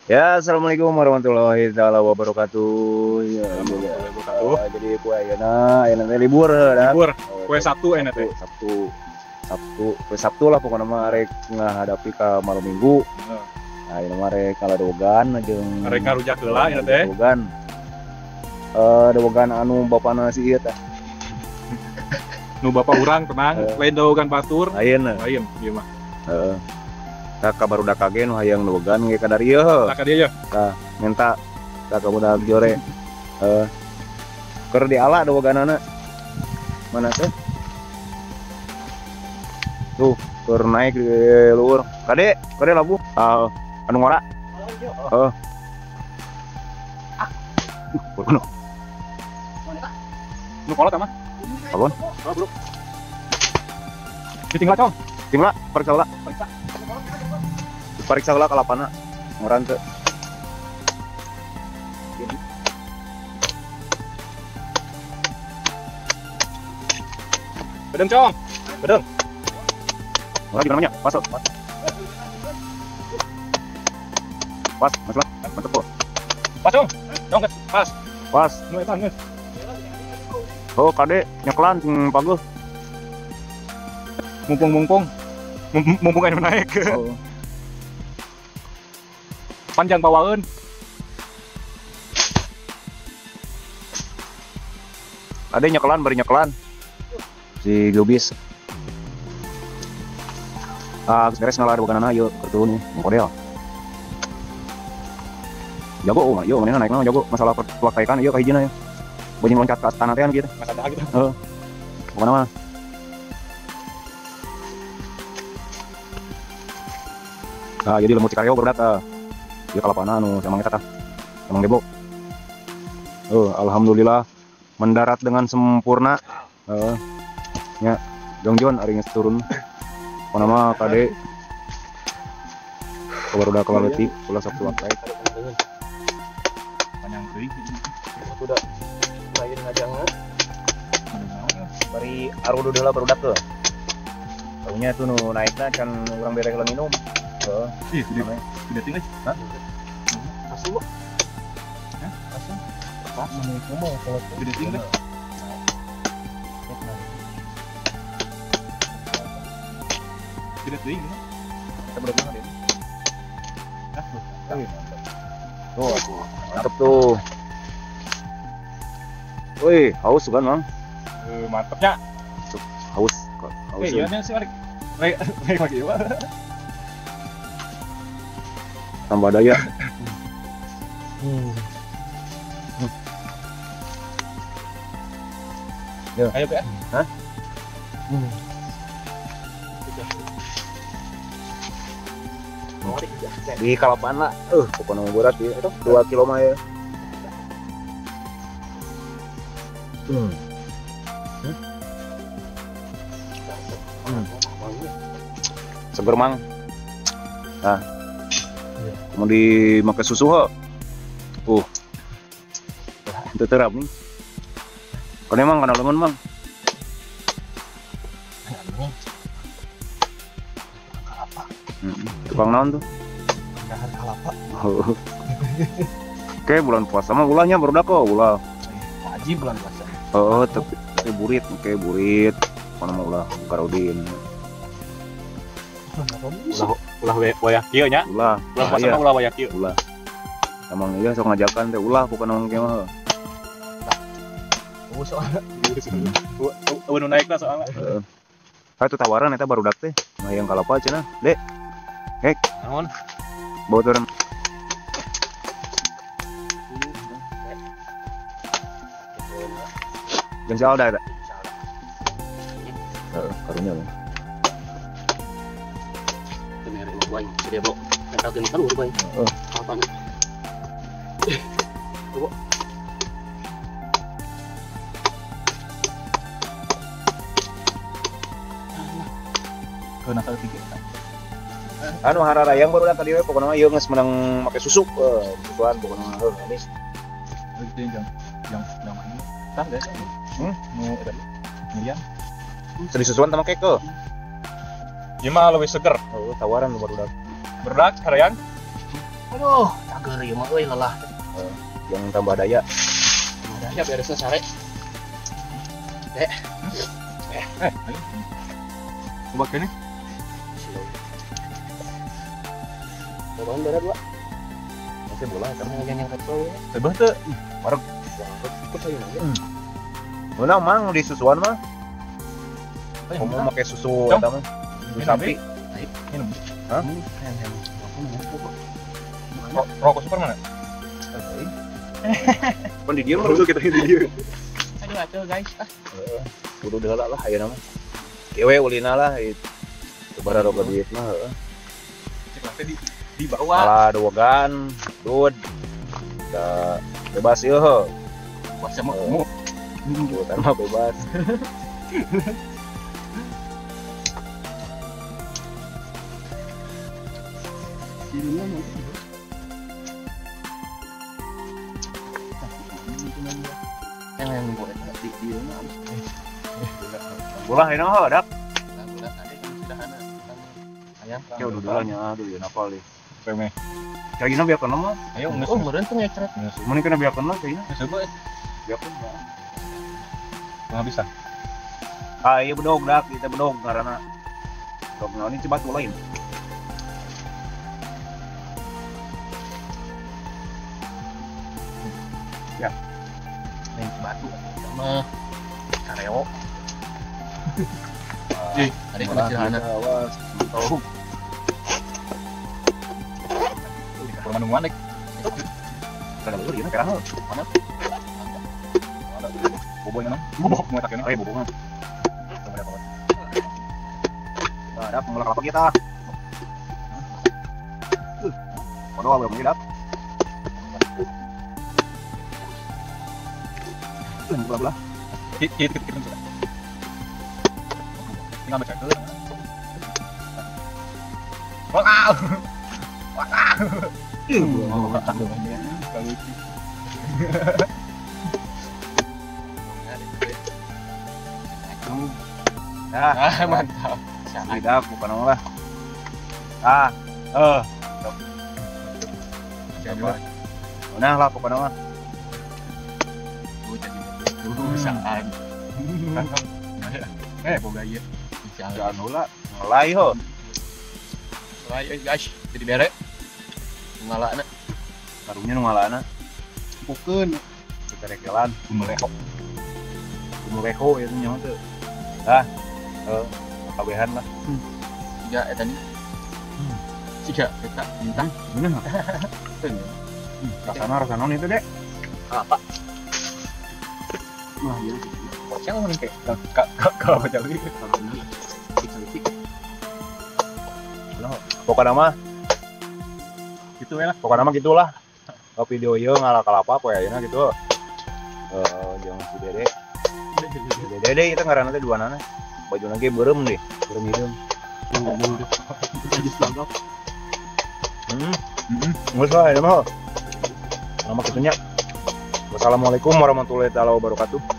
Ya, assalamualaikum warahmatullahi taala wabarakatuh. Ya, Warahmatullahi wabarakatuh. jadi kue ayeuna teh libur dah. Libur, kue Sabtu enak teh. Kue Sabtu lah pokoknya mah rek ngahadapi ka malam Minggu. Nah, ini mah rek kaladogan jeung Arek ngarujak heula enak teh. Dogan. Dogan anu bapana si ieu teh. Nu bapak urang tenang, lain daogan batur. Ayeuna. Lain ieu mah. Heeh. Ka barudak kage nu hayang dogan ge ka dari ieu. Taka dia ya. Minta ka budak jore. Keur diala doganana. Mana teh? Tuh, keur naik di luhur. Kade labu. Anu ngora. Heeh. Kuno. Nu kolot mah. Abon. Oh, bro. Ditinggal cong. Tinggal periksa heula. Periksa heula ka lapana. Ngoran teu. Bedeng cong. Bedeng. Ora di namanya? Masuk. Pas, masuk. Mantep kok. Pas cong. Cong geus pas. Pas. Nu eta geus. Oh, kade nyeklan paguh. Mumpung anu naik. Oh. Panjang bawaeun. Ada nyeklan, bari nyeklan. Si Gubis. Beres ngalah bukanana yuk kertun model. Jago, yuk mana naik jago masalah pelakaikan yuk kahijina ya. Bunyi loncat ke tanah teh gitu. Mas ada gitu. Bukan mah. Jadi lemut cikareo barudak ieu kalapana anu emang eta tah. Emang gebok. Alhamdulillah mendarat dengan sempurna. Nya Jongjon ari geus turun. Pokona mah kade barudak leutik ulah Sabtu wae. Panjang teuing. Sudah lain ngajangna. Bari arudu deula barudak teu. Taunya tuh nu naikna can urang bere heula minum. Ih, gede tinggal. Hah? Asu lo. Hah? Asu. Pas ngomong kalau Gede tinggal. Gede tinggal. kita berdua deh. Tuh, mantep tuh. Wih, haus kan, Mang? Mantepnya. Haus. Iya, nih sih balik. Baik lagi, Pak. Tambah daya. Ayo, Pak. Hah? Di Kalapana, pokoknya berat dia. 2 kilo mah ya. Seger mang. Nah, mau dimakai susu ho. Itu terap nih. Kan emang kana leungeun mang. Tukang naon tuh? Kalapa. Oke, bulan puasa mah ulahnya barudak kok, ulah. Haji bulan puasa. Tapi burit, oke burit. Mana mah ulah karudin. Ulah wayak kieu nya. Ulah. Bulan puasa mah ulah wayak kieu. Ulah. Emang iya sok ngajakan teh ulah bukan orang kieu mah. Soalnya nu naikna soalnya. Itu tawaran eta barudak teh. Mah yang kalapa cenah. Dek. Hek, Naon? bawa turun. Jeung si Alda eta. Karunya loh. Kenapa mau buang? Dia bawa. Kita kan udah buang. Apa nih? Coba. Kena kali tiga. Anu hararayang baru tadi we pokona mah ieu geus menang make susu. Susuan pokona mah manis. Itu yang ini. Tah deh. Nu eta. Milian. Sedih susuan sama keke. Ieu mah leuwih seger. Tawaran baru dak. Berak harayang. Aduh, cager ieu mah euy lelah. Yang tambah daya. Ada ya beresna sare. Ayo. Coba kene. Cobain berat dua. Masih bola Kamu yang nyangkat tuh. Sebah teu. marek. Ikut aja aja. Mana mang di susuan mah? Kamu pakai susu Cong. eta mah. Susu sapi. Minum. Hah? Rokok super mana? Pan di dieu dulu kita di dieu. Aduh atuh guys. Kudu deula lah ayeuna mah. Ewe ulina lah sabaraha roga diet mah heeh. Cek lah teh di bawah. Malah dogan, dud. Da bebas ieu heuh. Bahasa mah kamu. Dudan mah bebas. Yang buat di rumah. Bola ayeuna heuh dak. Bulan ada kan sederhana. Ayam. Ya udah dulanya aduh ya napal deh. Peme. Kayaknya biarkan mah. Ayo nges. Oh, meureun tuh ngecret. Mun kena biarkan mah kayaknya. Coba Biarkan mah. nggak bisa. Ah iya bedog dak, kita bedog karena bedog naon ini coba lain. Nih batu sama kareo. Ih, Ada yang sederhana. Awas. Tahu. Kurang manung manik. Kada leueur ieu kerang. Mana? Boboy mana? Bobok mau tak kena. Bobongan. Ada pengolah kelapa kita. Waduh, belum hidup. Belah-belah. Hit. Tinggal baca dulu. Wow. Mantap. Hidup bukan olah. Nah lah pokoknya mah. Bisaan. Boga ieu. Jangan ulah ngelai ho. Ayo guys, jadi bere. Ngalana. Karunya nu ngalana. Pukeun. Kerekelan Melehok. Mureho itu nya teh. Kabehan lah. Tiga eta nih. Tiga eta bintang. Bener enggak? Rasana itu, Dek. Apa? Wah, iya. Yang mana kayak kalau baca lagi. Pokoknya mah Gitu ya lah. pokoknya mah gitulah. Video ieu ngalah kalapa poe ayeuna gitu. Jeung si Dede. Dede itu ngaranna teh duanana. Bajuna ge beureum deh, beureum hideung. Geus lah, ya mah. Nama kitunya. Wassalamualaikum warahmatullahi wabarakatuh.